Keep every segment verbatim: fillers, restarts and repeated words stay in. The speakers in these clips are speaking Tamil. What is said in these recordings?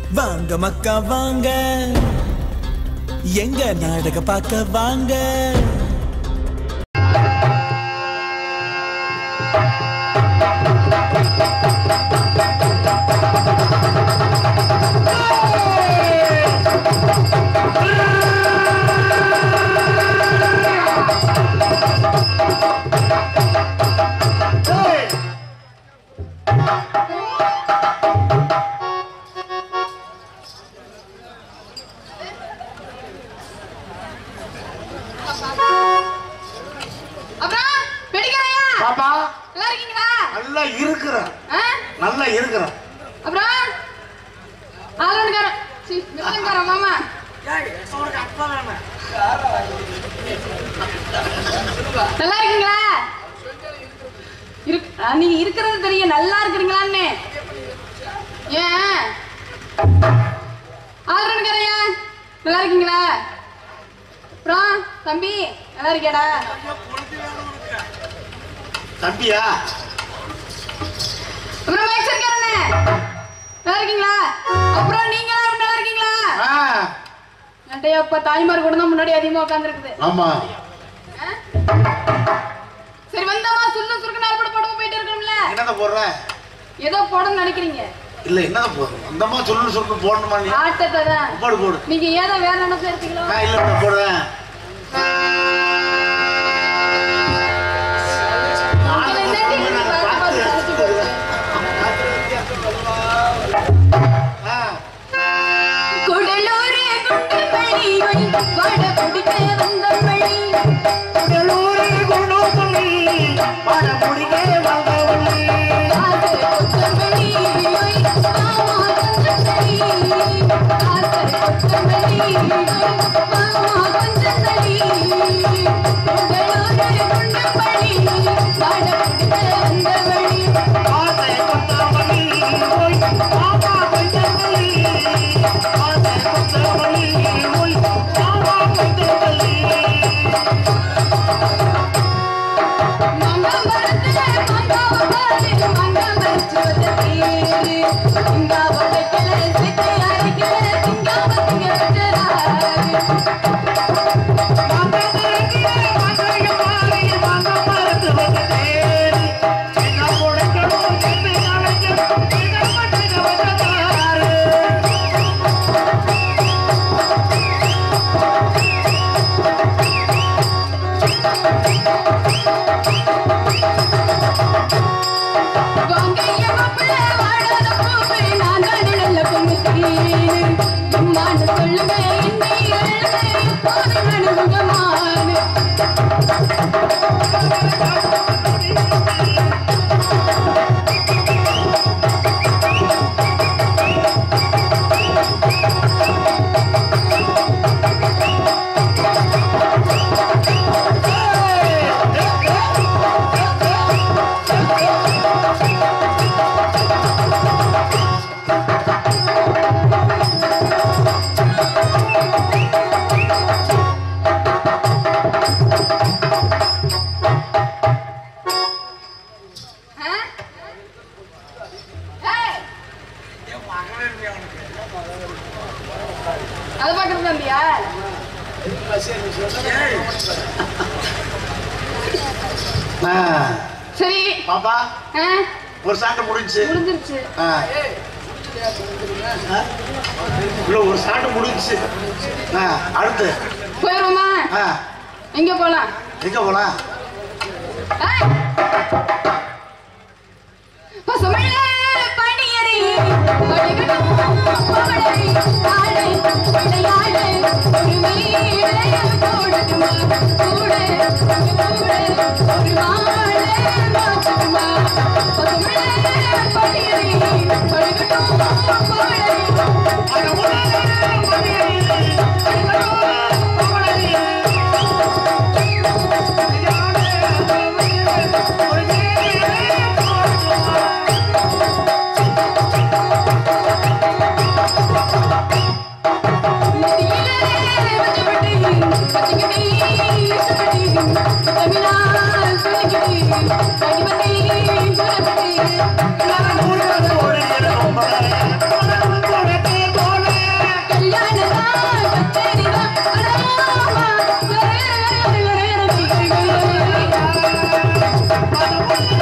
வாங்க மக்கா வாங்க எங்க நாடக பார்க்க வாங்க. நல்லா இருக்கிற அப்புறம் ஆலன்கார சி மில்லன்கார மாமா அவனுக்கு அப்பா வேணா நல்லா இருக்கீங்களா? நீங்க இருக்கிறது தெரியும். நல்லா இருக்கிறீங்களான்னு ஏன் ஆலன்காரையா நல்லா இருக்கீங்களா? அப்புறம் தம்பி நல்லா இருக்கியாடா? தம்பியா அப்புறம் மேக்ஸர்காரனே நல்லா இருக்கீங்களா? அப்புறம் நீங்க நல்லா இருக்கீங்களா? நட்டையா அப்ப தாய்மார் கூட தான் முன்னாடி அதிகமா உட்கார்ந்துருக்குது. ஆமா சரி வந்தமா சுண்ணு சுருக்கு நாள் கூட போடாம போயிட்டு இருக்கோம்ல. என்னத போடுற? ஏதோ போடணும்னு நினைக்கிறீங்க. இல்ல என்னத போடுற? அந்தமா சுண்ணு சுருக்கு போடணுமா நீ? ஆட்டத்தை தான் போடு போடு. நீங்க ஏதோ வேற நினைச்சு இருக்கீங்களோ? நான் இல்ல போடுறேன். குடலூரே குண்டமணி வட குடிக்க வந்த மணி குடலூரே குண்டமணி வட குடிக்க வந்த மணி ஆசை குண்டமணி மாமா கந்தனி ஆசை குண்டமணி மாமா கந்தனி குடலூரே குண்டமணி வட குடிக்க வந்த மணி ஆசை குண்டமணி மாமா கந்தனி அது பாக்குறது தம்பியா? சரி பாப்பா ஒரு சாட்டை முடிஞ்சு முடிஞ்சிருச்சு. இல்ல ஒரு சாட்டை முடிஞ்சு அடுத்து போயிருவோமா? எங்க போலாம்? எங்க போலாம்? Thank you.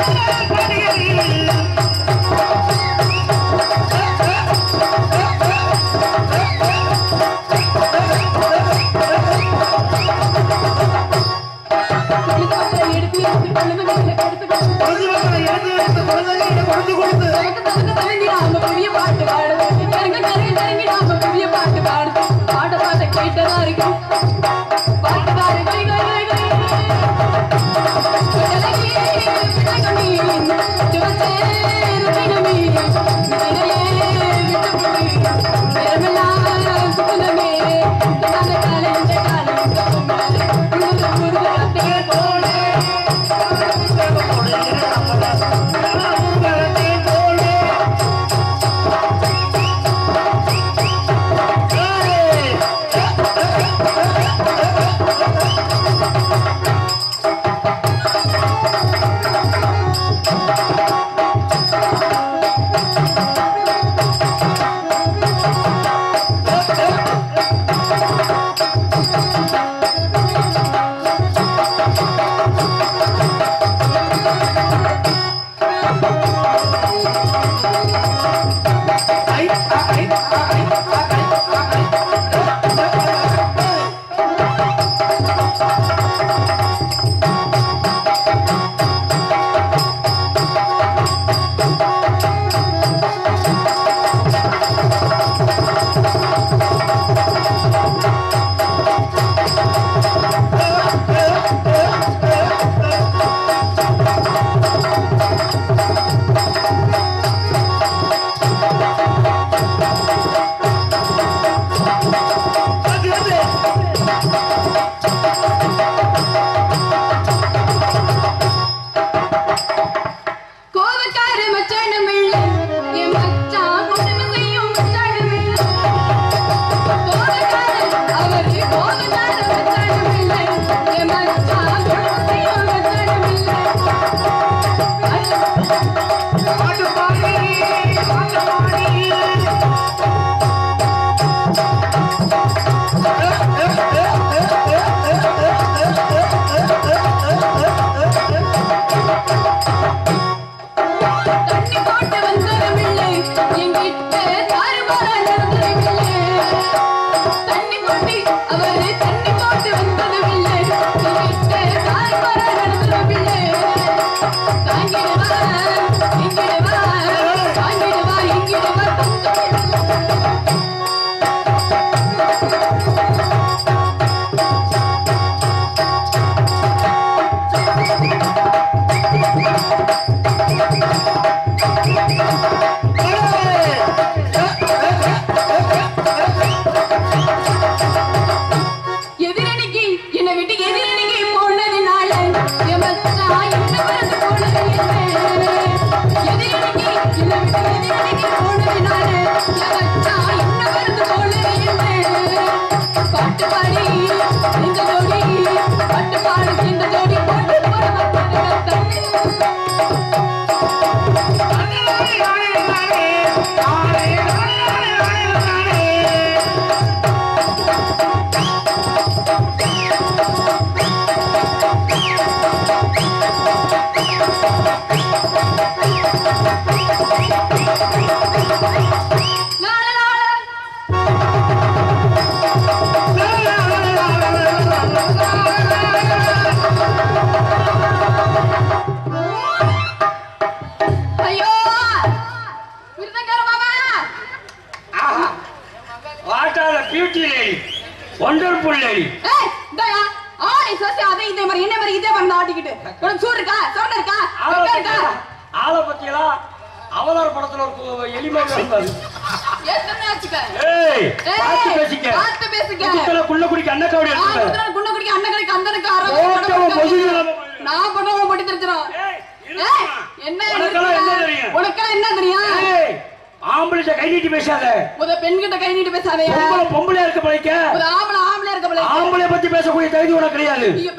பெண்கள் பத்தி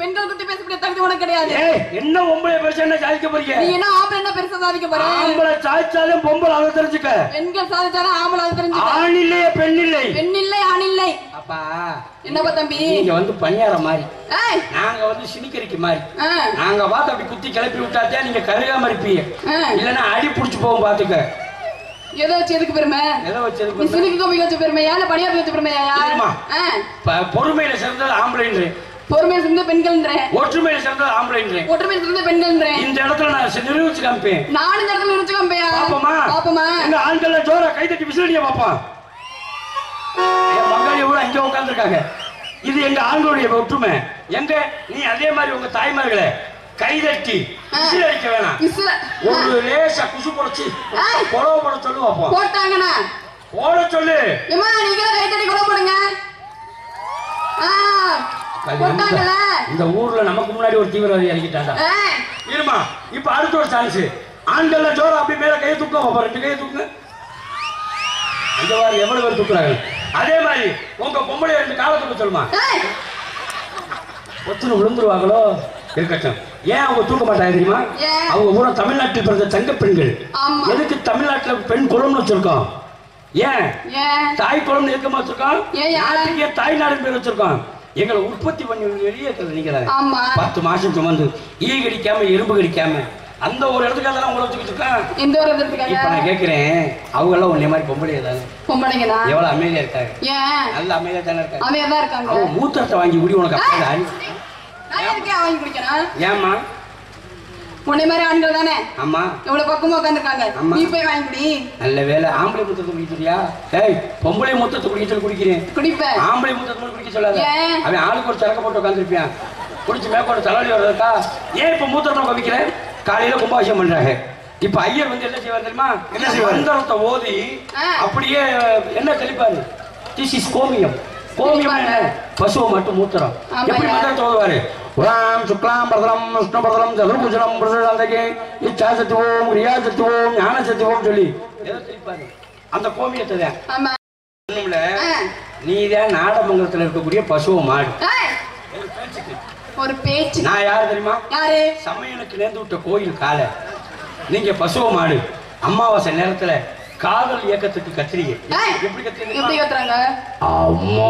பேசக்கூடிய தகுதி உனக்கு கிடையாது. ஏய் என்ன பொம்பளை பேச என்ன சாதிக்க போறீங்க? நீ என்ன ஆம்பளை என்ன பெருசா சாதிக்க போற? ஆம்பளை சாதிச்சாலும் பொம்பளை அதை தெரிஞ்சுக்க. பெண்கள் சாதிச்சாலும் ஆம்பளை அதை தெரிஞ்சுக்க. ஆண் இல்லையே பெண் இல்லை. பெண் இல்லை ஆண் இல்லை. அப்பா என்னப்பா தம்பி? நீங்க வந்து பணியார மாதிரி. ஏய் நாங்க வந்து சினிக்கரிக்கு மாதிரி. நாங்க பார்த்து அப்படி குத்தி கிளப்பி விட்டாத்தே நீங்க கருகாம இருப்பீங்க. இல்லன்னா அடி புடிச்சு போகும் பாத்துக்க. எதை வச்சு எதுக்கு பெருமை? எதை வச்சு எதுக்கு? நீ சினிக்கு கோபி வச்ச பெருமையா இல்ல பணியார வச்ச பெருமையா? பொறுமையில சிறந்தது ஆம்பளைன்றே. பொறுமையில சிறந்த பெண்கள்ன்றே. ஒற்றுமையில சிறந்தது ஆம்பளைன்றே. ஒற்றுமையில சிறந்த பெண்கள்ன்றே. இந்த இடத்துல நான் நிரூபிச்சு காமிப்பேன். நானும் இந்த இடத்துல நிரூபிச்சு காமிப்பேன். பாப்போமா? பாப்போமா? எங்க ஆண்கள் ஜோரா கை தட்டி விசிலடியா பாப்போம். என் மங்காளி கூட இங்க உட்கார்ந்து இருக்காங்க. இது எங்க ஆண்களுடைய ஒற்றுமை. எங்க நீ அதே மாதிரி உங்க தாய்மார்களை கைதட்டி விசில் அடிக்க வேணாம். ஒரு லேசா குசு புடைச்சு கொலவ போட சொல்லு பாப்போம். போட்டாங்கண்ணா போட சொல்லு. ஏமா நீங்க கைதட்டி கொலவ போடுங்க. போட்டாங்கல. இந்த ஊர்ல நமக்கு முன்னாடி ஒரு தீவிரவாதி இறங்கிட்டாண்டா. இருமா இப்ப அடுத்த ஒரு சான்ஸ். ஆண்கள் ஜோரா அப்படி மேல கையை தூக்க பாப்போம். ரெண்டு கையை தூக்கு. அந்த மாதிரி எவ்வளவு பேர் தூக்குறாங்க. அதே மாதிரி உங்க பொம்பளை ரெண்டு காலத்துக்கு சொல்லுமா. ஒத்துணு விழுந்துருவாங்களோ இருக்கட்டும். ஏன் அவங்க தூக்க மாட்டாங்க தெரியுமா? அவங்க பூரா தமிழ்நாட்டில் பிறந்த தங்க பெண்கள். எதுக்கு தமிழ்நாட்டுல பெண் குளம்னு வச்சிருக்கோம்? ஏன் தாய் குளம்னு இருக்க வச்சிருக்கோம்? தாய் நாடு பேர் வச்சிருக்கோம். எங்களை உற்பத்தி பண்ணி வெளியே நீங்க பத்து மாசம் சுமந்து ஈ கடிக்காம எறும்பு கடிக்காம அந்த ஒரு இடத்துக்காக தான் உங்களை வச்சுக்கிட்டு இருக்கேன். இந்த ஒரு இடத்துக்காக இப்ப நான் கேக்குறேன், அவங்க எல்லாம் உன்னை மாதிரி பொம்பளை ஏதாவது பொம்பளைங்களா எவ்வளவு அமைதியா இருக்காங்க? ஏன் நல்ல அமைதியா தானே இருக்காங்க? அமைதியா தான் இருக்காங்க. அவங்க மூத்திரத்தை வாங்கி குடி. உனக்கு அப்பா அறி நான் எதுக்கே வாங்கி குடிக்கிறேன்? ஏம்மா உன்னை மாதிரி ஆண்கள் தானே? ஆமா. எவ்வளவு பக்கமா உட்காந்துருக்காங்க. நீ போய் வாங்கி குடி. நல்ல வேலை. ஆம்பளை மூத்தத்தை குடிக்கிறியா? ஏய் பொம்பளை மூத்தத்தை குடிக்க சொல்லி குடிக்கிறேன். குடிப்பேன். ஆம்பளை மூத்தத்தை குடிக்க சொல்லாத. அவன் ஆளுக்கு ஒரு சரக்க போட்டு உட்காந்துருப்பான். குடிச்சு மேற்கொண்டு தலைவலி வர்றதுக்கா? ஏன் இப்ப மூத்திரத்தை குவிக்கிறேன்? காலையில கும்பாபிஷேகம் பண்றாங்க. இப்ப ஐயர் வந்து என்ன செய்வார் தெரியுமா? என்ன செய்வார்? மந்திரத்தை ஓதி அப்படியே என்ன தெளிப்பாரு? திஸ் இஸ் கோமியம். கோமியம் என்ன? பசுவை மட்டும் மூத்திரம். எப்படி மந்திரத்தை ஓதுவாரு? ஓம் சுக்லாம் பரதரம் விஷ்ணு பரதரம் சதுர்புஜனம் பிரசந்தகே இச்சா சத்துவோம் கிரியா சத்துவோம் ஞான சத்துவோம் சொல்லி எதை தெளிப்பாரு? அந்த கோமியத்தை தான். ஒண்ணுமில்ல, நீதான் நாடமங்கலத்துல இருக்கக்கூடிய பசுவை மாடு. ஒரு பேச்சு. நான் யாரு தெரியுமா? யாரு? சமையலுக்கு நேர்ந்து விட்ட கோயில் காலை. நீங்க பசுவ மாடு. அமாவாசை நேரத்துல காதல் இயக்கத்துக்கு கத்திரிங்க. எப்படி கத்துறீங்க? எப்படி கத்துறாங்க? அம்மா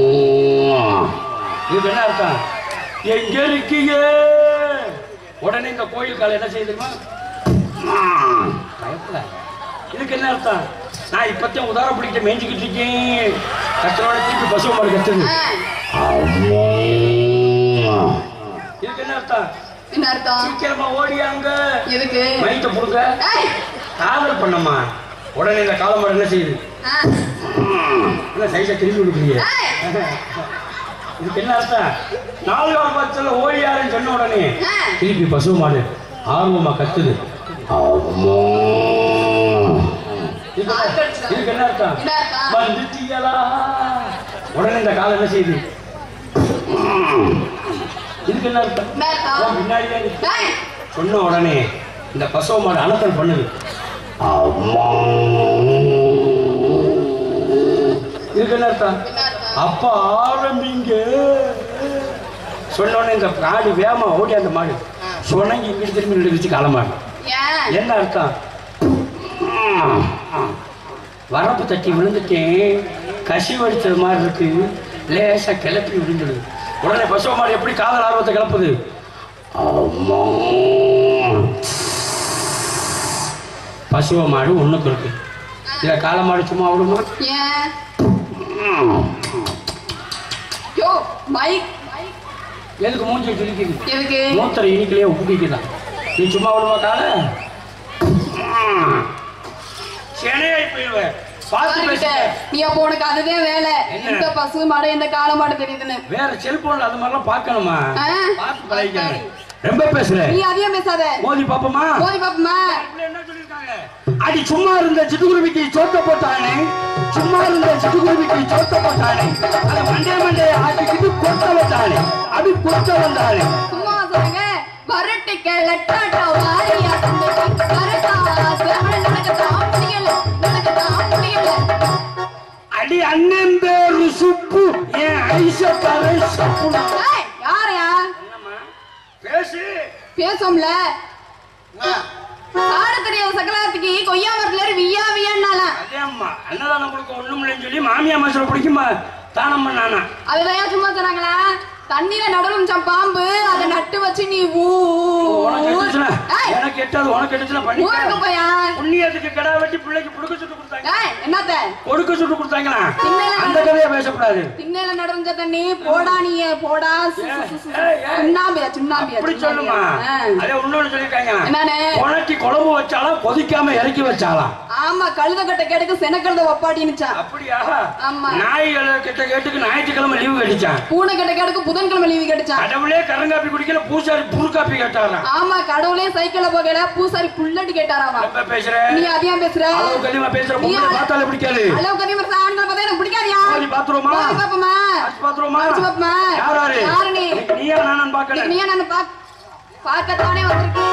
இது என்ன அர்த்தம்? எங்க இருக்கீங்க? உடனே இந்த கோயில் காலை என்ன செய்ய தெரியுமா? பயப்பட. இதுக்கு என்ன அர்த்தம்? நான் இப்பத்தையும் உதாரணம் பிடிக்கிட்டு மேய்ஞ்சிக்கிட்டு இருக்கேன். கத்தரோட திருப்பி பசுவ மாடு கத்துது. இதுக்கு என்ன அர்த்தம்? என்ன அர்த்தம்? சீக்கிரமா ஓடியாங்க. எதுக்கு? மைத்த புடுங்க. காதல் பண்ணமா. உடனே இந்த காலமாடு என்ன செய்யுது? என்ன சைஸா திரும்பி விடுறீங்க? இதுக்கு என்ன அர்த்தம்? நாலு கால பச்சல ஓடியாருன்னு சொன்ன உடனே திருப்பி பசு மாடு ஆர்வமா கத்துது. இதுக்கு என்ன அர்த்தம்? வந்துட்டீங்களா? உடனே இந்த காலம் என்ன செய்யுது? இதுக்கு என்ன அர்த்தம்? பின்னாடியே சொன்ன உடனே இந்த பசுவ மாடு அலத்தல் பண்ணுது. இதுக்கு என்ன அர்த்தம்? அப்ப ஆரம்பிங்க. சொன்ன உடனே இந்த காடு வேகமா ஓடி அந்த மாடு சொன்னங்க இங்கிட்டு திரும்பி நின்றுச்சு காலமாடு. என்ன அர்த்தம்? வரப்பு தட்டி விழுந்துட்டேன், கசி வடிச்சது மாதிரி இருக்கு, லேசா கிளப்பி விழுந்துடுது. உடனே பசுவ மாடு எப்படி காதல் ஆர்வத்தை கிளப்புது? பசுவ மாடு ஒண்ணுக்கு இருக்கு. இத கால மாடு சும்மா விடுமா? எதுக்கு மூஞ்சி கிழிக்குது? மூத்தரை இனிக்கலையே உப்புக்கிக்குதான். நீ சும்மா விடுமா கால? சென்னையாய் போயிடுவேன். நீ அப்போ உனக்கு அதுதான் வேலை. எந்த பசு மாடு எந்த கால மாடு தெரியுதுன்னு வேற செல்போன்ல அது மாதிரிலாம் பார்க்கணுமா? பார்த்து பழகிக்கணும். ரொம்ப பேசுற. நீ அதிகம் பேசாத. மோதி பாப்பமா? மோதி பாப்பமா? என்ன சொல்லிருக்காங்க? அடி சும்மா இருந்த சிட்டுக்குருவிக்கு சோத்த போட்டானே, சும்மா இருந்த சிட்டுக்குருவிக்கு சோத்த போட்டானே, அது மண்டே மண்டே ஆட்டிக்கிட்டு கொத்த வந்தானே, அது கொத்த வந்தானே. சும்மா சொல்லுங்க. வரட்டி கேளட்டாட்டா வாரியா தந்தடி வரட்டா சரவண நடக்கதா முடியல நடக்கதா முடியல. அடி அண்ணன் பேரு சுப்பு, ஏன் ஐஷா பாரு சப்பு. ஏய் யாரையா? என்னம்மா? பேசோம்ல ஆட தெரியாத சக்கலாத்துக்கு கொய்யா மரத்துல வியா வியான்னாலாம். அதே அம்மா அன்னதானம் நம்மளுக்கு ஒண்ணும் இல்லைன்னு சொல்லி மாமியா மசூர பிடிக்குமா தானம் பண்ணானா? அதுதான் சும்மா சொன்னாங்களா தண்ணீர நடுவும் பாம்பு அதை நட்டு வச்சு நீ ஊ எனக்கு எட்டாது உனக்கு எட்டுச்சுன்னா பண்ணி புண்ணியத்துக்கு கடா வெட்டி பிள்ளைக்கு புடுக்க சுட்டு கொடுத்தாங்க. என்னத்த கொடுக்க சுட்டு கொடுத்தாங்களா? அந்த கதையா பேசக்கூடாது. திண்ணையில நடந்த தண்ணி போடா நீ போடா சுண்ணாம்பியா சுண்ணாம்பியா அப்படி சொல்லுமா? அதே இன்னொன்னு சொல்லிருக்காங்க என்னன்னு உனக்கு குழம்பு வச்சாலும் கொதிக்காம இறக்கி வச்சாலாம். ஆமா கழுத கட்ட கேட்டுக்கு செனக்கழுத ஒப்பாடினுச்சா. அப்படியா? ஆமா நாய்களை கிட்ட கேட்டுக்கு ஞாயிற்றுக்கிழமை லீவு கட்டிச்சான். பூனை கிட்ட கேட்டுக்கு புதன்கிழமை லீவு கட்டிச்சான். கடவுளே கரங்காப்பி குடிக்கல பூசாரி புரு காப்பி கேட்டாராம். ஆமா கடவுளே சைக்கிள்ல போகல பூசாரி புல்லடி கேட்டாராமா. எப்ப பேசுற நீ அதிகமா பேசுற? அளவு கலிமா பேசுற பொண்ணு பார்த்தாலே பிடிக்காது. அளவு கலிமா பேசுற ஆண்கள் பார்த்தா எனக்கு பிடிக்காதியா? போய் பாத்ரூமா? போய் பாப்பமா. பாத்ரூமா? பாப்பமா. யார் யாரு? யாரு நீ? நீயா நானும் பார்க்கல. நீயா நானும் பாக்க பார்க்கத்தானே வந்திருக்கேன்.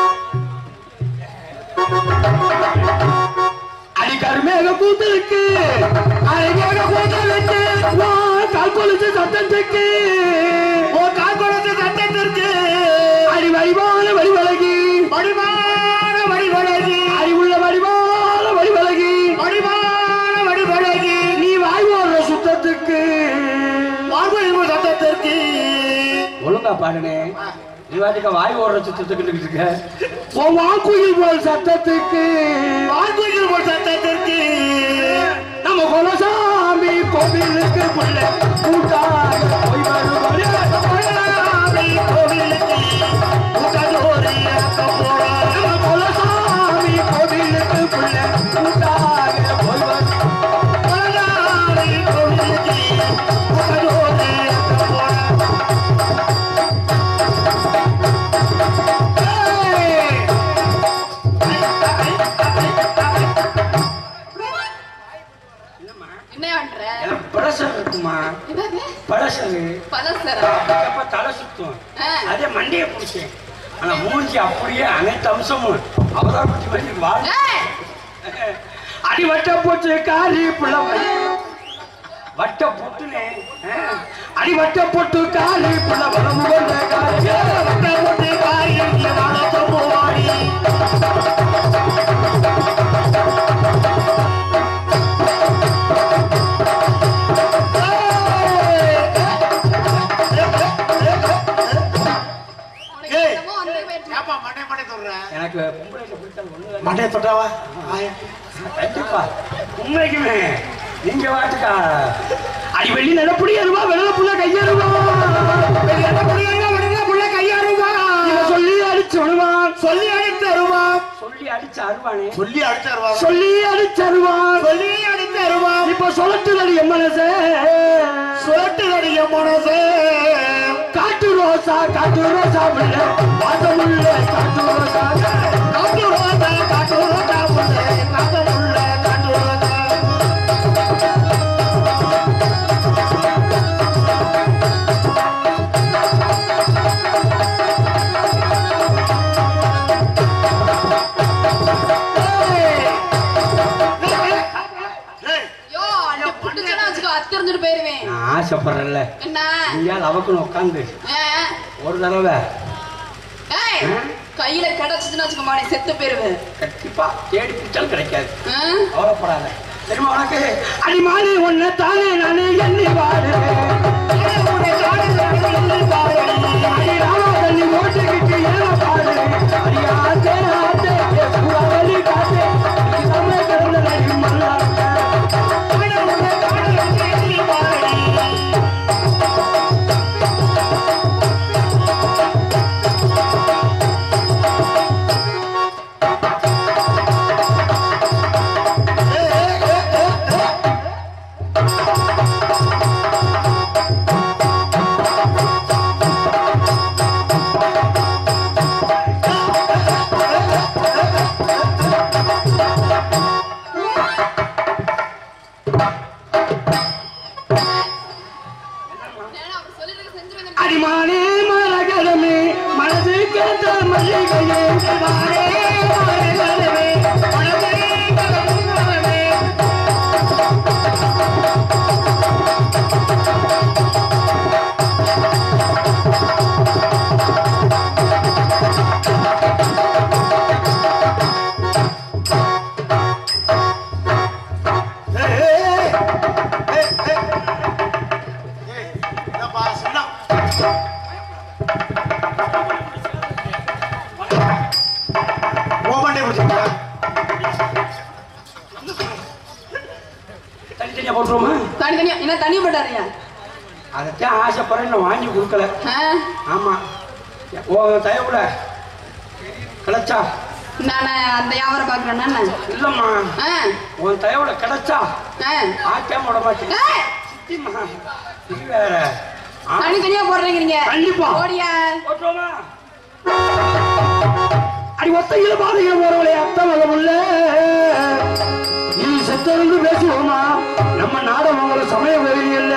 அடிக்கருமேக கூத்தலுக்கு அழகேக கூத்தலுக்கு வா கால்கொலுசு சத்தத்துக்கு ஓ கால்கொலுசு சத்தத்திற்கு அடி வடிவான வடிவழகி வடிவான வடிவழகி அறிவுள்ள வடிவான வடிவழகி வடிவான வடிவழகி நீ வாய்வோட சுத்தத்துக்கு வாய்வோ சத்தத்திற்கு ஒழுங்கா பாடுனே. நீ வாட்டிக்க வாய் ஓடுற சுத்தத்துக்கு இருக்க உன் வாக்குயில் போல் சத்தத்துக்கு வாக்குயில் போல் சத்தத்திற்கு நம்ம குலசாமி கோவிலுக்கு புள்ள கூட்டாக போய் வருவாரு. குலசாமி கோவிலுக்கு கூட்டோரி நம்ம குலசாமி கோவிலுக்கு புள்ள கூட்டாக போய் வரு குலசாமி கோவிலுக்கு கூட்டோரி தலை சுத்தும் அதே மண்டையை பிடிச்சேன். ஆனா மூஞ்சி அப்படியே அனைத்து அம்சமும் அவதான் பிடிச்சி வாழ் அடி வட்ட போட்டு காரி புலவை வட்ட போட்டுனே அடி வட்ட போட்டு காரி புலவை வட்ட போட்டு காரி போவாடி எனக்கு மண்டைய தொட்டாவா கண்டிப்பா உண்மைக்குமே நீங்க வாட்டுக்கா அடி வெள்ளி நடப்புடி அருவா வெள்ள புள்ள கையருவா வெள்ள புள்ள கையருவா சொல்லி அடிச்சு வருவான் சொல்லி அடித்து அருவான் சொல்லி அடிச்சு அருவானே சொல்லி அடிச்சு அருவா சொல்லி அடிச்சு அருவான் சொல்லி அடிச்சு அருவான் இப்ப சொல்லட்டுதடி என் மனசே சொல்லட்டுதடி என் மனசே காட்டு ரோசா காட்டு ரோசா புள்ள வாசமுள்ள காட்டு ரோசா காட்டு ரோசா காட்டு ரோசா புள்ள வாசமுள்ள காட்டு ரோசா ஆசைப்படுறல அவக்குன்னு உட்காந்து ஒரு தடவை கையில கிடைச்சதுன்னு வச்சுக்கோமா செத்து போயிருவேன். கண்டிப்பா தேடி பிடிச்சாலும் கிடைக்காது. கவலைப்படாத. தெரியுமா உனக்கு அடிமாலி ஒண்ணு தானே நானே எண்ணி வாடுவேன் ஓட்டுக்கிட்டு ஏன பாடு அடியாத்தே ஆத்தே புறாவலி காத்தே தமிழ் கிடந்த நடி மல்லா முடிச்சுக்கா. தனித்தனியா போட்டுருவோமா? தனித்தனியா என்ன தனி போட்டாருங்க? அதைத்தான் ஆசைப்படுறேன், நான் வாங்கி கொடுக்கல. ஆமா, ஓ தயவுல கிடைச்சா நான் அந்த வியாபாரம் பாக்குறேன். இல்லம்மா, உன் தயவுல கிடைச்சா ஆக்காம விட மாட்டேன். வேற தனித்தனியா போடுறீங்க. கண்டிப்பா ஓடியா போட்டுருவோமா? அடி ஒத்தையில பாதையில போறவளே அத்த மகமுள்ள நீ செத்தருந்து பேசுவோமா? நம்ம நாடம் உங்களை சமய கோயில் இல்ல.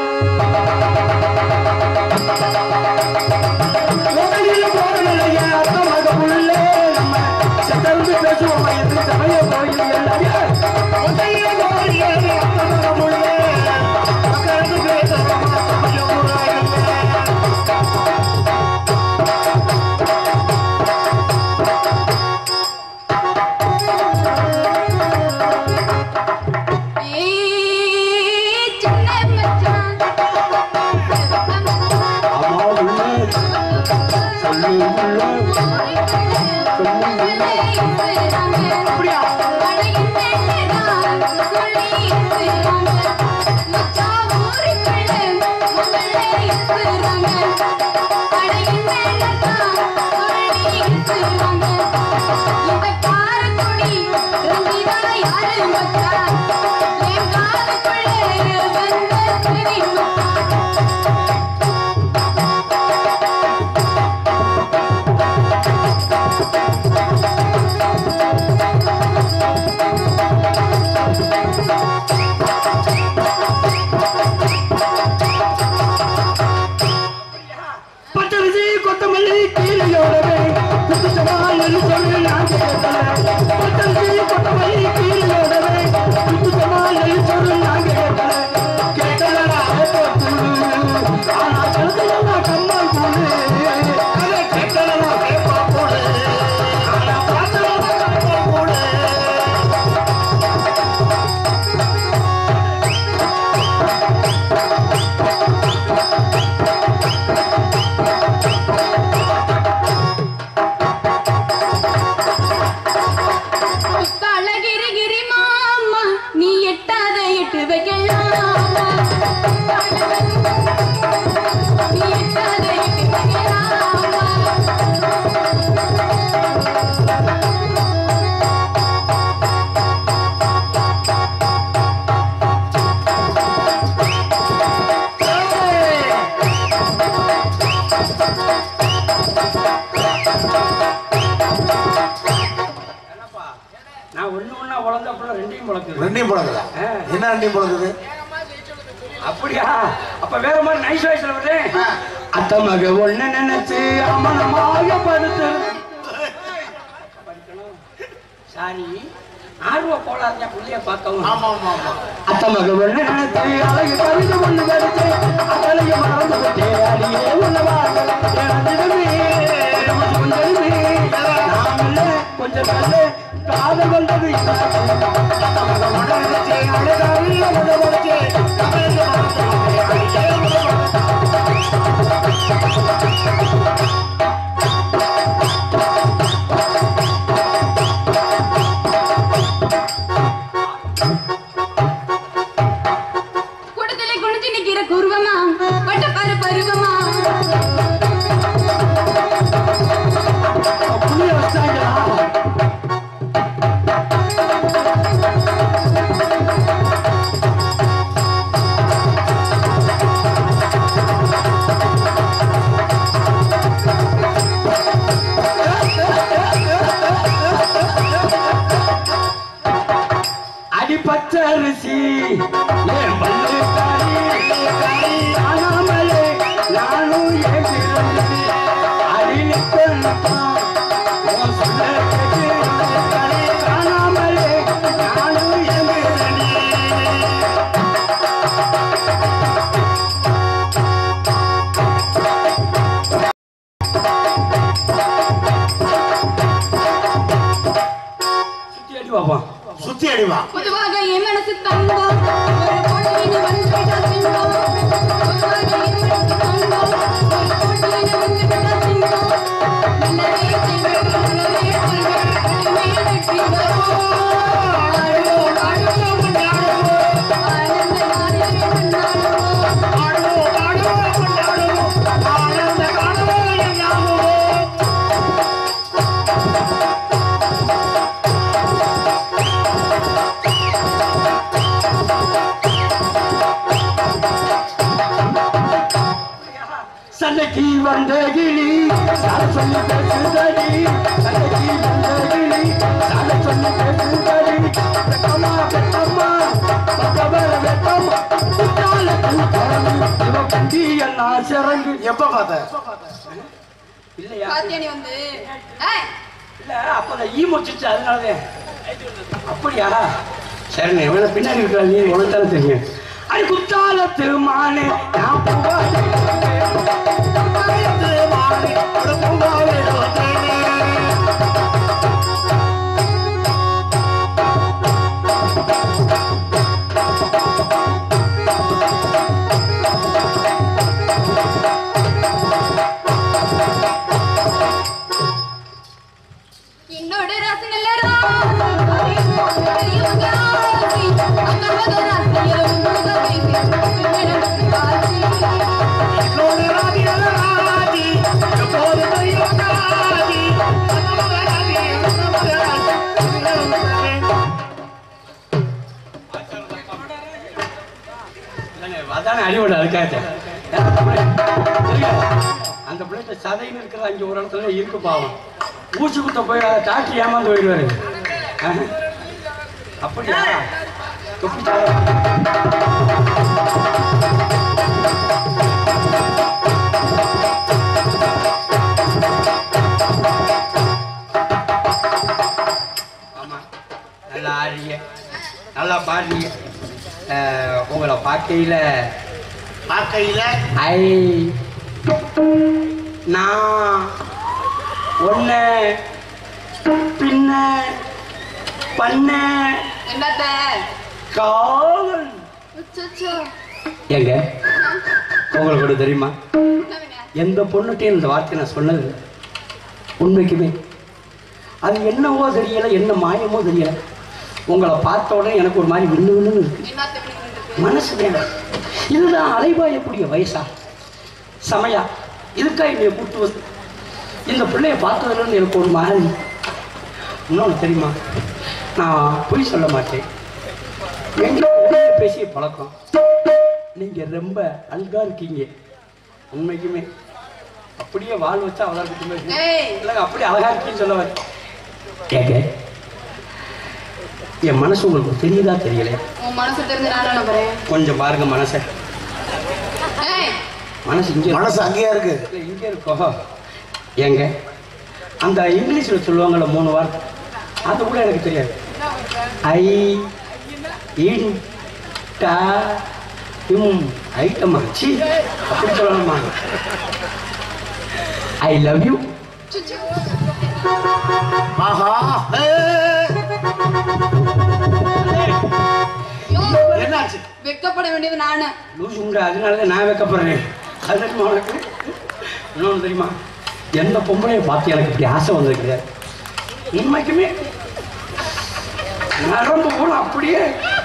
ஒத்தையில போறவளைய அத்த மகமுள்ள நம்ம செத்தருந்து பேசுவோமா? என்று சமய கோயில் இல்ல. ஒத்தையில போறவளைய அத்த மகமுள்ள மக்களுக்கு பேசுவோமா? சமய கோயில் ரெண்டையும் பழகுதா? என்ன ரெண்டையும் பழகுது? அப்படியா? அப்ப வேற மாதிரி நைஸ் வாய்ஸ்ல வருது. அத்த மக ஒண்ணு நினைச்சு அமனமாக படுத்து சாரி ஆர்வ போலாத புள்ளிய பார்க்கவும். ஆமா ஆமா ஆமா. அத்த மக ஒண்ணு நினைச்சு அழகு கவிதை ஒண்ணு கடிச்சு அழகு மறந்து விட்டே அடியே உள்ளவாங்க கொஞ்சம் நல்ல காதல் வந்தது. கூட்டத்திலே குனிஞ்சு நிக்கிற குருவமா பட்டப்பாரு பருவமா புளிய வச்சாங்களா? பச்சரிசி ஏன் பல்லு காரி காணாமலே நானும் ஏன் அறிவிப்பா சொல்ல காணாமலே நானும் ஏன் சுத்தி அடி பாப்பா சுத்தி அடிவா. பொதுவாக என் மனசு தங்கம் ஒரு பொண்ணு வந்து விட்டா சிங்கம். பொதுவாக என் மனசு தங்கம் ஒரு பொண்ணு வந்து விட்டா சிங்கம். நல்லதே செய்வேன் நல்லதே செய்வேன் சண்டைக்கு வந்த கிளி சால சொல்லி பேசுதடி சண்டைக்கு வந்த கிளி சால சொல்லி பேசுதடி வெட்டம்மா வெட்டம்மா பக்கவர வெட்டம்மா குட்டால கூட்டாளி இவ கண்டி எல்லாம் சிறங்கு எப்ப பார்த்த இல்லையா பாத்தியா நீ வந்து ஏய் இல்ல அப்பதான் ஈ முடிச்சிச்சு அதனாலதான் அப்படியா சரி நீ பின்னாடி இருக்கிற நீ உனக்கு தானே தெரியும் அது குத்தாலத்து மானே நான் பூவாலே குத்தாலத்து மானே ஒரு பூவாலே என்னோட ரசனல்லரா யுகா அதான அடிவோட அதுக்காக அந்த பிள்ளைகிட்ட சதைன்னு இருக்கிற அங்கே ஒரு இடத்துல இருக்கு பாவம் ஊசி குத்த போய் டாக்டர் ஏமாந்து போயிடுவாரு அப்படியா தொப்பி ஆமா நல்லா ஆடுறீங்க நல்லா பாடுறீங்க உங்களை பார்க்கையில பார்க்கையில ஐ நான் ஒன்ன பின்ன பண்ண என்னத்த காவல் அச்சச்சோ ஏங்க உங்களுக்கு கூட தெரியுமா எந்த பொண்ணுகிட்டையும் இந்த வார்த்தை நான் சொன்னது இல்லை உண்மைக்குமே அது என்னவோ தெரியல என்ன மாயமோ தெரியல உங்களை பார்த்த உடனே எனக்கு ஒரு மாதிரி விண்ணு விண்ணுன்னு இருக்கு மனசு வேணும் இதுதான் அலைபாயக்கூடிய வயசா சமயா இதுக்கா என்னை கூட்டு வந்து இந்த பிள்ளைய பார்த்ததுலேருந்து எனக்கு ஒரு மாதிரி இன்னொன்று தெரியுமா நான் பொய் சொல்ல மாட்டேன் எங்க பேசிய பழக்கம் நீங்க ரொம்ப அழகா இருக்கீங்க உண்மைக்குமே அப்படியே வாழ் வச்சா அழகா இருக்கு இல்லைங்க அப்படி அழகா இருக்கீன்னு சொல்ல வர கேட்க என் மனசு உங்களுக்கு தெரியுதா தெரியல மனசு தெரிஞ்சு நானும் நம்புறேன் கொஞ்சம் பாருங்க மனசை மனசு இங்கே மனசு அங்கேயா இருக்கு இங்கே இருக்கோ ஏங்க அந்த இங்கிலீஷில் சொல்லுவாங்கள்ல மூணு வார்த்தை அது கூட எனக்கு தெரியாது ஐ இன் டா இம் ஐட்டமா சி அப்படி சொல்லணுமா ஐ லவ் யூ ஆஹா என்னாச்சு வெக்கப்பட வேண்டியது நானு லூசு உண்டு அதனாலதான் நான் வைக்கப்படுறேன் அது தெரியுமா உனக்கு இன்னொன்று தெரியுமா எந்த பொம்பளையை பார்த்து எனக்கு இப்படி ஆசை வந்தது கிடையாது உண்மைக்குமே நரம்பு போல அப்படியே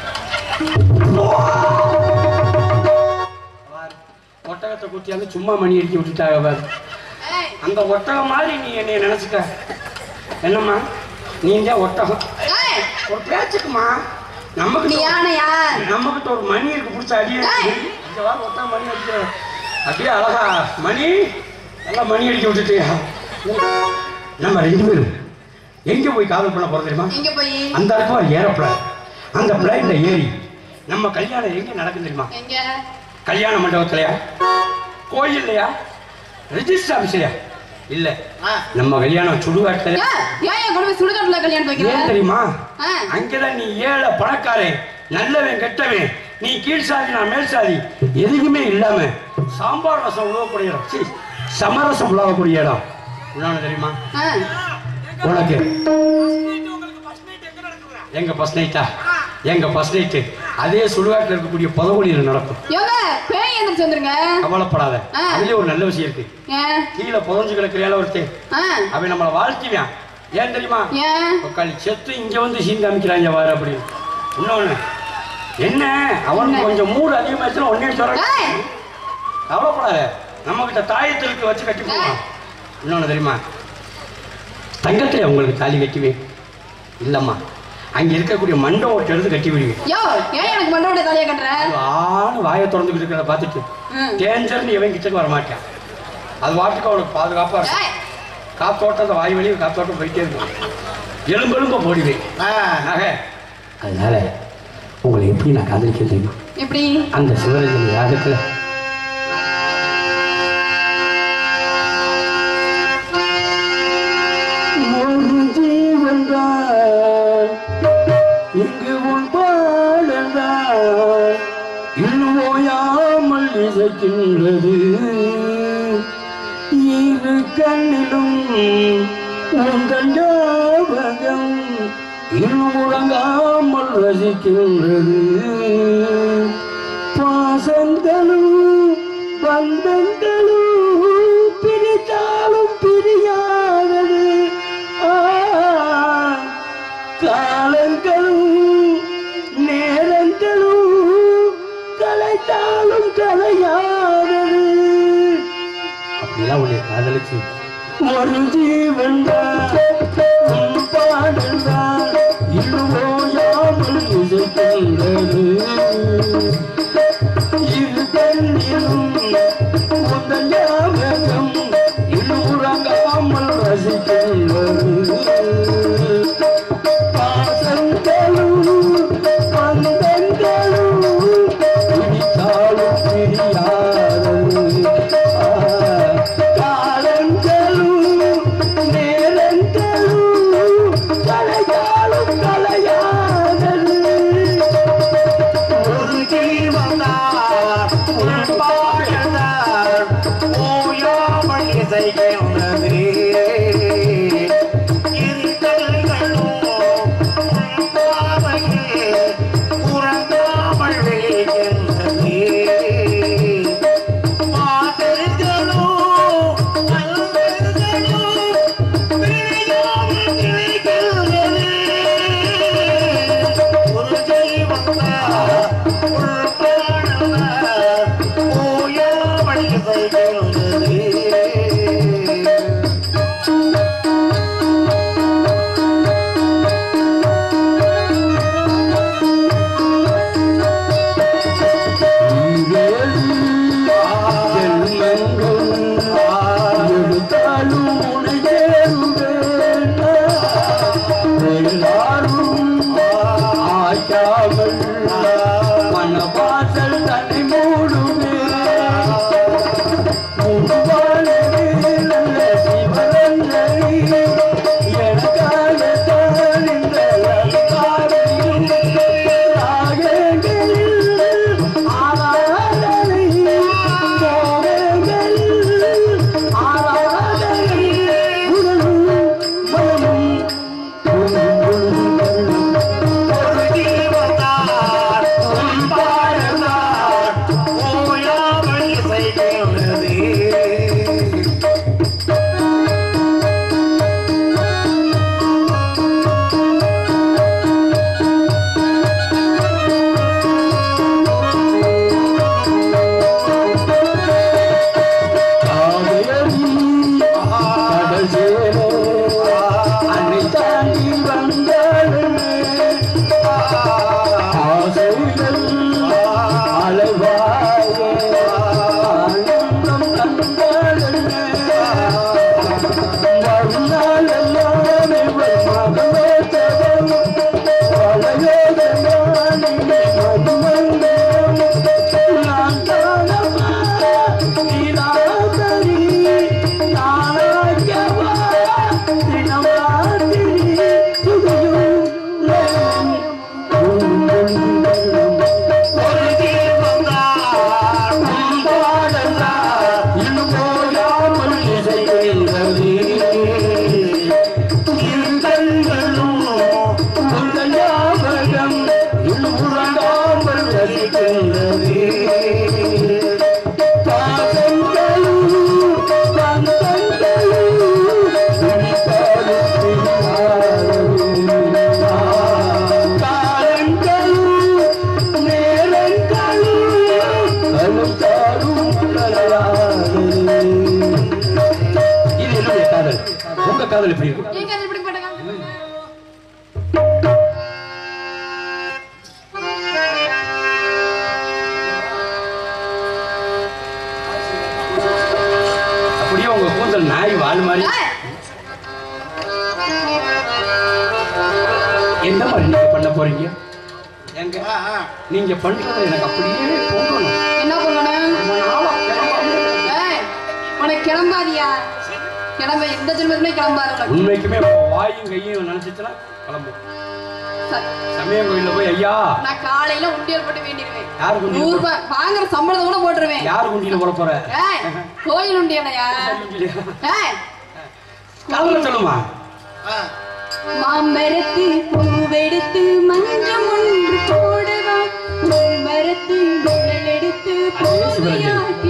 ஒட்டகத்தை குட்டியாந்து சும்மா மணி அடிக்க விட்டுட்டாங்க பாரு அந்த ஒட்டகம் மாதிரி நீ என்னைய நினைச்சுக்க என்னம்மா நீ தான் ஒட்டகம் ஒரு பேச்சுக்குமா நமக்கு நம்மகிட்ட ஒரு மணி இருக்கு பிடிச்ச அடியே ஒட்டகம் மணி அடிக்க அப்படியே அழகா மணி நல்லா மணி அடிக்க விட்டுட்டு நம்ம ரெண்டு பேரும் எங்க போய் காதல் பண்ண போறோம் தெரியுமா அந்த இடத்துல ஏரோப்ளேன் அந்த பிளைன்ல ஏறி நம்ம கல்யாணம் எங்க நடக்கும் தெரியுமா கல்யாண மண்டபத்திலயா கோயில்லையா ரெஜிஸ்டர் ஆபீஸ்லயா இல்ல நம்ம கல்யாணம் சுடுகாட்டுல ஏன் தெரியுமா அங்கதான் நீ ஏழை பணக்காரன் நல்லவன் கெட்டவன் நீ கீழ் சாதி நான் மேல் சாதி எதுக்குமே இல்லாம சாம்பார் ரசம் உழவக்கூடிய இடம் சமரசம் உழவக்கூடிய இடம் இன்னொன்னு தெரியுமா உனக்கு எங்க பஸ் நைட்டா எங்க பஸ் நைட்டு அதே சுடுகாட்டில் இருக்கக்கூடிய பதவொலியில் நடக்கும் கவலைப்படாத அதுலயே ஒரு நல்ல விஷயம் இருக்கு கீழே புதஞ்சு கிடக்கிற ஒருத்தன் அவன் நம்மளை வாழ்த்திவான் ஏன் தெரியுமா உக்காளி செத்து இங்க வந்து சீன் காமிக்கிறாங்க வாரு அப்படின்னு இன்னொன்னு என்ன அவனுக்கு கொஞ்சம் மூடு அதிகமாச்சுன்னா ஒன்னே சொல்ற கவலைப்படாத நம்ம கிட்ட தாயத்திற்கு வச்சு கட்டி போவான் இன்னொன்னு தெரியுமா தங்கத்துல உங்களுக்கு தாலி கட்டிவேன் இல்லம்மா அங்க இருக்கக்கூடிய மண்டை ஓட்டை எடுத்து கட்டி விடுவேன் ஆணு வாயை திறந்துக்கிட்டு இருக்கிறத பார்த்துட்டு டேஞ்சர்னு இவன் கிட்டக்கு வர மாட்டேன் அது வாட்டுக்கு அவனுக்கு பாதுகாப்பா இருக்கும். காத்தோட்டம் அந்த வாய் வழியும் காத்தோட்டம் போயிட்டே இருக்கும். எலும்பு எலும்ப போடுவேன். அதனால உங்களை எப்படி நான் காதலிக்க தெரியும்? எப்படி அந்த சிவரஞ்சனி ராகத்துல இங்கு உன் பாடல்தான் இழுவோயாமல் இசைக்கின்றது. இரு கண்ணிலும் உங்கள் ஞாபகம் இருமுழங்காமல் ரசிக்கின்றது. பாசங்களும் பந்தங்களும் பிரித்தாலும் பிரியாதது. காலங்களும் நேரங்களும் கலைத்தாலும் கலையாதது. அப்படிலாம் உன்னை காதலிச்சு ஒரு ஜீவன் பாடல்தான் இருவோயாமல் இசைக்கின்றது. இரு கண்ணிலும் உங்கள் ஞாபகம் இருமுறங்காமல் ரசிக்கின்றது. பாசங்களும் பந்தங்களும் பிடித்தாலும் பிரியாதது. காதல் எப்படி இருக்கு? ஏன் காதல் எப்படி பட்டங்க? மாதிரி நீங்க பண்ண போறீங்க? எங்க நீங்க பண்றது எனக்கு அப்படியே போகணும். என்ன பண்ணணும்? ஏய், உனக்கு கிளம்பாதியா? கிளம்ப எந்த ஜென்மத்துமே கிளம்பாரு. உண்மைக்குமே வாயும் கையும் நினைச்சிச்சுன்னா கிளம்பும். சமயம் கோயில போய் ஐயா நான் காலையில உண்டியல் போட்டு வேண்டிடுவேன். யாரு குண்டியல்? நூறு ரூபாய் வாங்குற சம்பளத்தை கூட போட்டுருவேன். யாரு குண்டியில போட போற? ஏய், கோயில் உண்டியலையா? ஏய், காலையில சொல்லுமா? மாமரத்து பூவெடுத்து மஞ்சம் ஒன்று போடவா, மரத்து நிழல் எடுத்து போதையாக்கி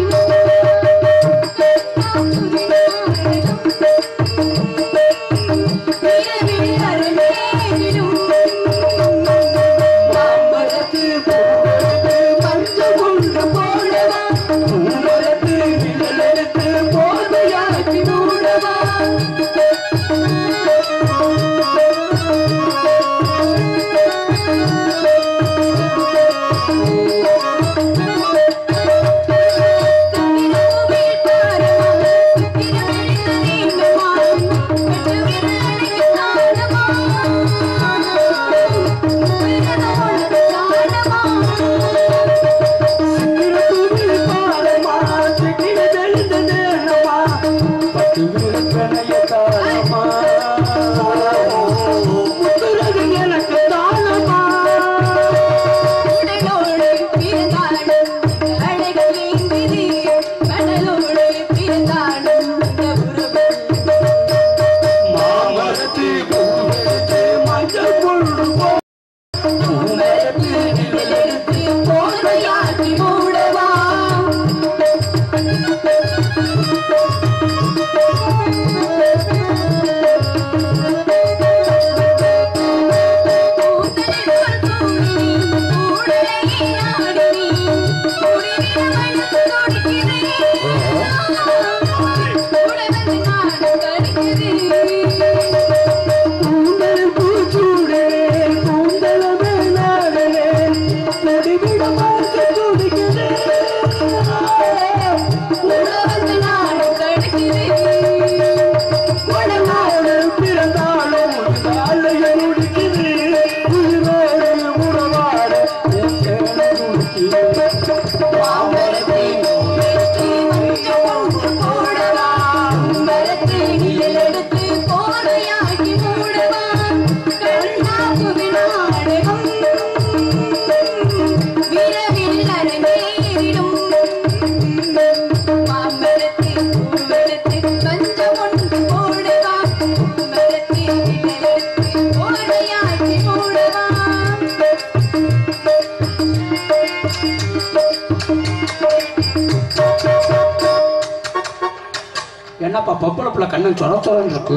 என்னப்பா பப்பளப்புல கண்ணன் சொல சொலன்னு இருக்கு.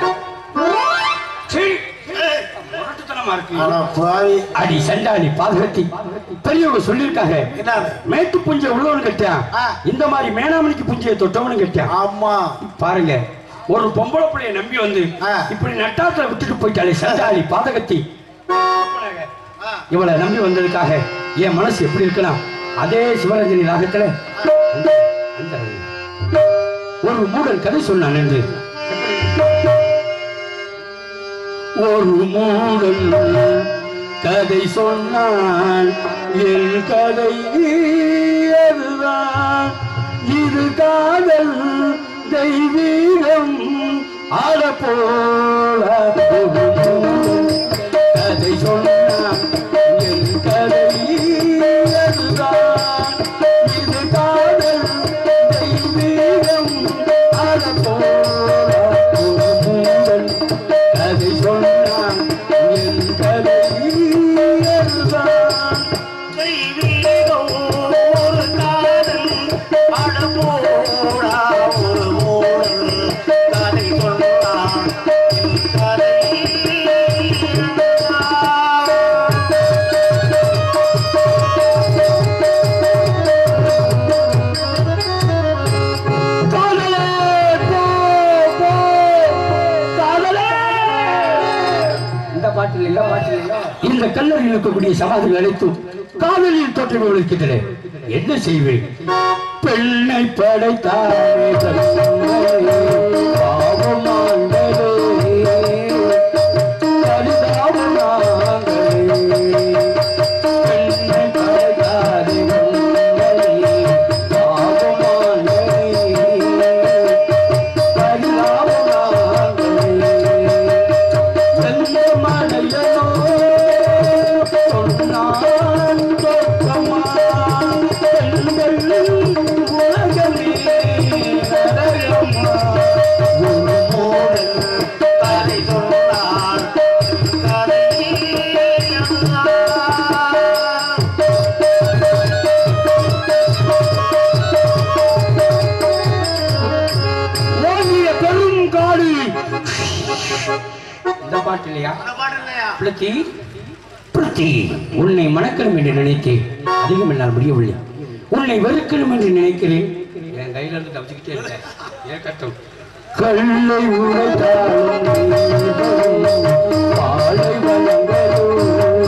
அடி சண்டாளி பாதகத்தி பெரியவங்க சொல்லிருக்காங்க. மேட்டு புஞ்சை உள்ளவனு கட்டியான், இந்த மாதிரி மேனாமணிக்கு புஞ்சையை தொட்டவனு கட்டியான். ஆமா பாருங்க, ஒரு பொம்பளை பிள்ளைய நம்பி வந்து இப்படி நட்டாத்துல விட்டுட்டு போயிட்டாலே சண்டாளி பாதகத்தி. இவளை நம்பி வந்ததுக்காக என் மனசு எப்படி இருக்கலாம்? அதே சிவரஞ்சனி ராகத்துல ஒரு மூடன் கதை சொன்னான் என்று. ஒரு மூடன் கதை சொன்னான், என் கதை அதுதான். இது காதல் தெய்வீகம் ஆட போல. ஒரு மூடன் கதை சொன்னான், என் கதை அதுதான். இது காதல் தெய்வீகம் ஆட போல. ஒரு மூடன் கதை சொன்னான், என் கதை அதுதான். தெய்வீகம் ஒரு காதல் ஆட போடா. ஒரு மூடன் கதை சொன்னான், என் கதை இந்த கல்லறையில் இருக்கக்கூடிய சமாதிகள் அனைத்தும் காதலில் தோற்றமே இருக்கின்றன. என்ன செய்வேன்? பெண்ணை படைத்தானே பாவம் ஆண்டதே, பரிதாபம் பாட்டு இல்லையா? பிளத்தி பிளத்தி உன்னை மணக்கணும் என்று நினைத்தேன், அதிகம் என்னால் முடியவில்லை. உன்னை வெறுக்கணும் என்று நினைக்கிறேன், என் கையில இருந்து தப்பிச்சுக்கிட்டே இருந்தேன். ஏற்கட்டும் கல்லை உரைத்தாலும் பாலை வழங்கலும்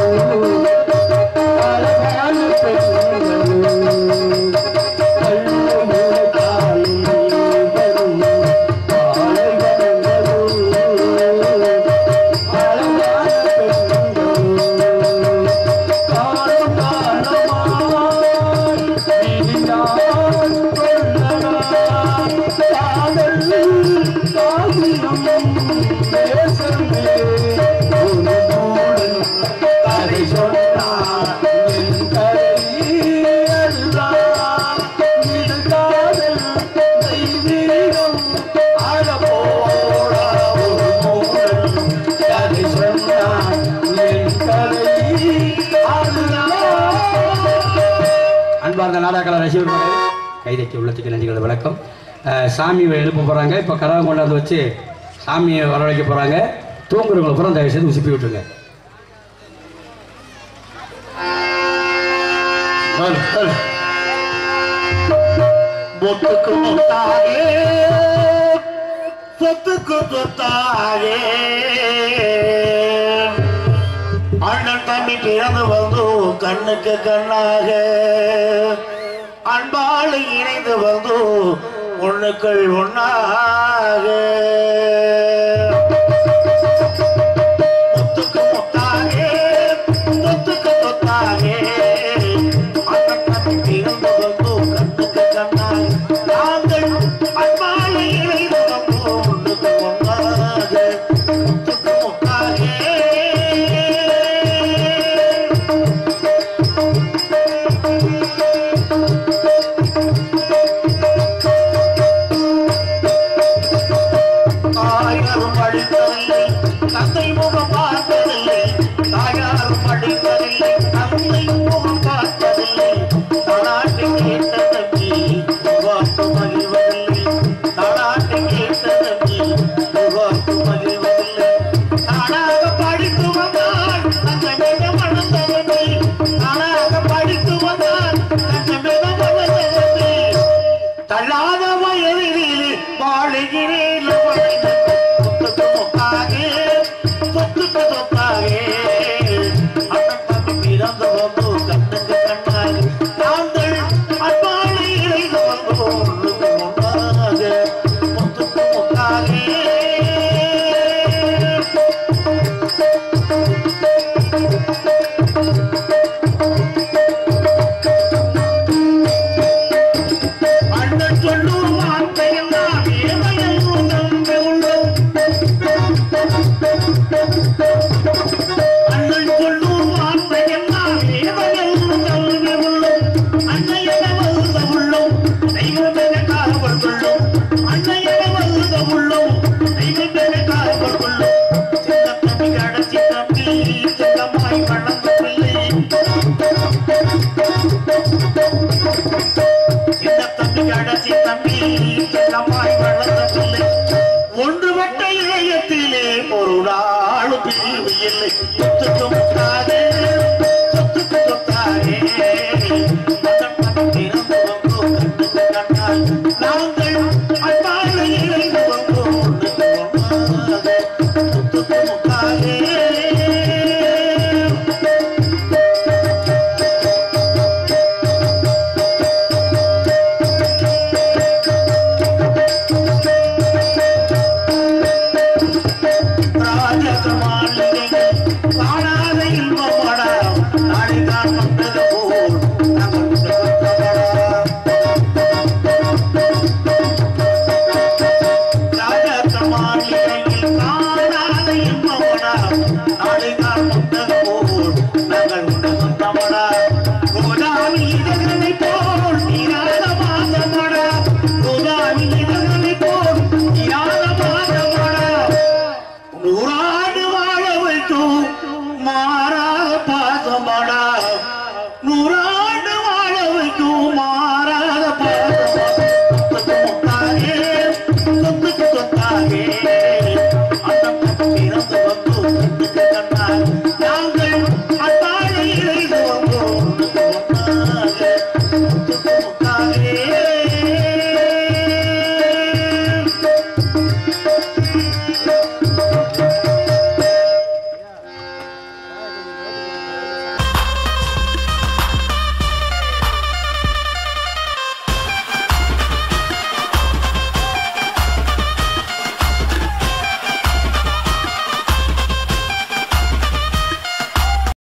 அழகான பெண்களும் கல்லை உரைத்தாலும் பாலை வழங்கலும் அழகான பெண்களும் காலம் காலமாய் நீதான் கொள்ளலாம் காதல் அன்பார்ந்த நாடக ரசிகர்களே, கைதைக்கு உள்ளத்துக்கு நன்றிகள் வணக்கம். சாமி எழுப்ப போறாங்க. இப்ப கரகம் கொண்டாந்து வச்சு சாமியை வரவழைக்க போறாங்க. தூங்குறவங்களை பூரா தயவு செய்து உசுப்பி விட்டுருங்க. பொட்டுக்கு பொட்டாகே சொத்துக்கு சொத்தாகே அண்ணன் தம்பி பிறந்து வந்து கண்ணுக்கு கண்ணாக அன்பால் இணைந்து வந்து ஒண்ணுக்கள் ஒன்னாக முத்துக்கு முத்தா